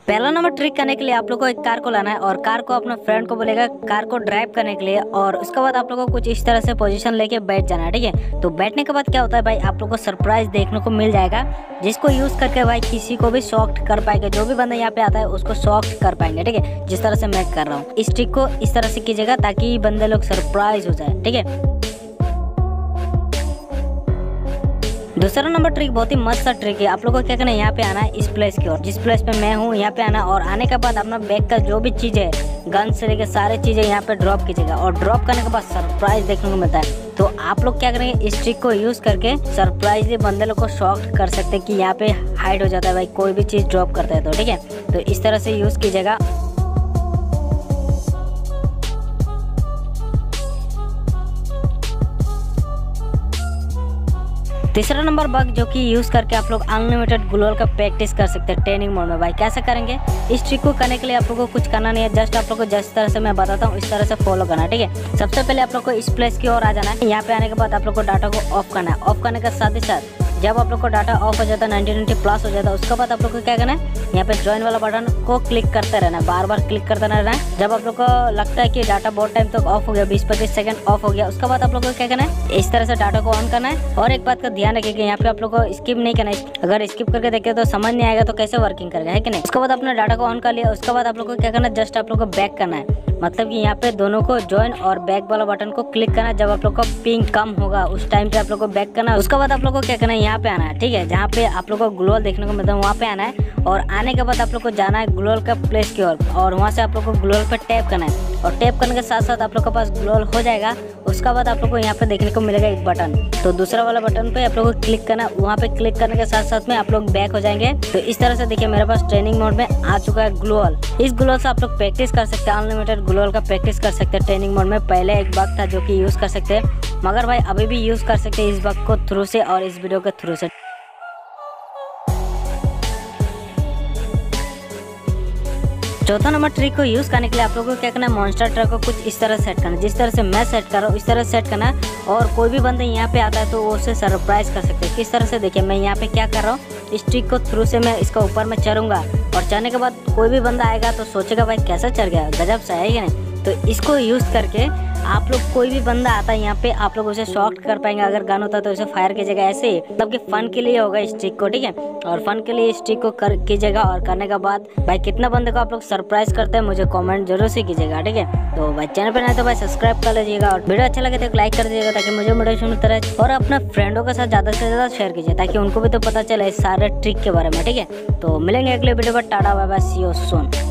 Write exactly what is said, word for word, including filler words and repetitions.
पहला number trick करने के लिए आप लोग को एक कार को लाना है और कार को अपने फ्रेंड को बोलेगा कार को ड्राइव करने के लिए, और उसके बाद आप लोग को कुछ इस तरह से पोजीशन लेके बैठ जाना है। ठीक है, तो बैठने के बाद क्या होता है भाई, आप लोग को सरप्राइज देखने को मिल जाएगा, जिसको यूज करके भाई किसी को भी शॉक्ड कर पाएंगे। जो भी बंदा यहाँ पे आता है उसको शॉक्ड कर पाएंगे। ठीक है, जिस तरह से मैं कर रहा हूँ, इस ट्रिक को इस तरह से कीजिएगा ताकि बंदे लोग सरप्राइज हो जाए। ठीक है, दूसरा नंबर ट्रिक बहुत ही मस्त सा ट्रिक है। आप लोगों को क्या करना है, यहाँ पे आना है इस प्लेस की ओर, जिस प्लेस पे मैं हूँ यहाँ पे आना, और आने के बाद अपना बैग का जो भी चीज़ है, गन से लेकर सारे चीज़ें यहाँ पे ड्रॉप कीजिएगा, और ड्रॉप करने के बाद सरप्राइज देखने को मिलता है। तो आप लोग क्या करेंगे, इस ट्रिक को यूज़ करके सरप्राइजली बंदे लोग को शॉक कर सकते हैं कि यहाँ पे हाइड हो जाता है भाई, कोई भी चीज़ ड्रॉप करता है तो। ठीक है, तो इस तरह से यूज़ कीजिएगा। तीसरा नंबर बग जो कि यूज़ करके आप लोग अनलिमिटेड ग्लोअल का प्रैक्टिस कर सकते हैं ट्रेनिंग मोड में। भाई कैसे करेंगे, इस ट्रिक को करने के लिए आप लोगों को कुछ करना नहीं है, जस्ट आप लोग को जिस तरह से मैं बताता हूँ इस तरह से फॉलो करना है। ठीक है, सबसे पहले आप लोग को इस प्लेस की ओर आ जाना है। यहाँ पे आने के बाद आप लोग को डाटा को ऑफ करना है। ऑफ करने के साथ ही साथ जब आप लोग को डाटा ऑफ हो जाता है, नाइनटी नाइनटी प्लस हो जाता है, उसके बाद आप लोग को क्या करना है, यहाँ पे ज्वाइन वाला बटन को क्लिक करते रहना है, बार बार क्लिक करते रहना है। जब आप लोग को लगता है कि डाटा बहुत टाइम तक ऑफ हो गया, बीस पच्चीस सेकंड ऑफ हो गया, उसके बाद आप लोग को क्या करना है, इस तरह से डाटा को ऑन करना है। और एक बात का ध्यान रखिएगा, यहाँ पे आप लोग को स्किप नहीं करना है। अगर स्किप करके देखे तो समझ नहीं आएगा तो कैसे वर्किंग करेगा, है कि नहीं। उसके बाद अपने डाटा को ऑन कर लिया, उसके बाद आप लोग को क्या करना है, जस्ट आप लोग को बैक करना है, मतलब कि यहाँ पे दोनों को ज्वाइन और बैक वाला बटन को क्लिक करना है। जब आप लोग का पिंग कम होगा उस टाइम पे आप लोग को बैक करना है। उसके बाद आप लोग को क्या करना है, यहाँ पे आना है। ठीक है, जहाँ पे आप लोग को ग्लोअल देखने को मिलता है वहाँ पे आना है, और आने के बाद आप लोग को जाना है ग्लोअल का प्लेस की ओर, और वहाँ से आप लोग को ग्लोअल पे टैप करना है, और टैप करने के साथ साथ आप लोग के पास ग्लोअल हो जाएगा। उसके बाद आप लोग को यहाँ पे देखने को मिलेगा एक बटन, तो दूसरा वाला बटन पे आप लोग को क्लिक करना है। वहाँ पे क्लिक करने के साथ साथ में आप लोग बैक हो जाएंगे। तो इस तरह से देखिए मेरे पास ट्रेनिंग मोड में आ चुका है ग्लोअल। इस ग्लोअल से आप लोग प्रैक्टिस कर सकते हैं, अनलिमिटेड ग्लोअल का प्रैक्टिस कर सकते हैं ट्रेनिंग मोड में। पहले एक बग था जो कि यूज़ कर सकते हैं, मगर भाई अभी भी यूज़ कर सकते हैं इस बग को थ्रू से और इस वीडियो के थ्रू से। चौथा नंबर ट्रिक को यूज़ करने के लिए आप लोगों को क्या करना है, मॉन्स्टर ट्रक को कुछ इस तरह सेट करना है, जिस तरह से मैं सेट कर रहा हूँ इस तरह सेट करना है। और कोई भी बंदा यहाँ पे आता है तो वो उसे सरप्राइज कर सकते हैं। किस तरह से, देखिए मैं यहाँ पे क्या कर रहा हूँ, इस ट्रिक को थ्रू से मैं इसका ऊपर में चढ़ूंगा, और चढ़ने के बाद कोई भी बंदा आएगा तो सोचेगा भाई कैसे चढ़ गया, गजब सा है कि नहीं। तो इसको यूज़ करके आप लोग, कोई भी बंदा आता है यहाँ पे, आप लोग उसे शॉक कर पाएंगे। अगर गन होता है तो उसे फायर कीजिएगा ऐसे ही, मतलब कि फन के लिए होगा इस ट्रिक को। ठीक है, और फन के लिए इस ट्रिक को कर कीजिएगा, और करने के बाद भाई कितना बंदे को आप लोग सरप्राइज करते हैं मुझे कमेंट जरूर से कीजिएगा। ठीक है, तो भाई चैनल पर नए तो भाई सब्सक्राइब कर लीजिएगा, और वीडियो अच्छा लगे तो लाइक कर दीजिएगा ताकि मुझे मोटिवेशन मिलता रहे, और अपने फ्रेंडों के साथ ज़्यादा से ज़्यादा शेयर कीजिए ताकि उनको भी तो पता चले इस सारे ट्रिक के बारे में। ठीक है, तो मिलेंगे अगले वीडियो पर। Tata bye bye, see you soon.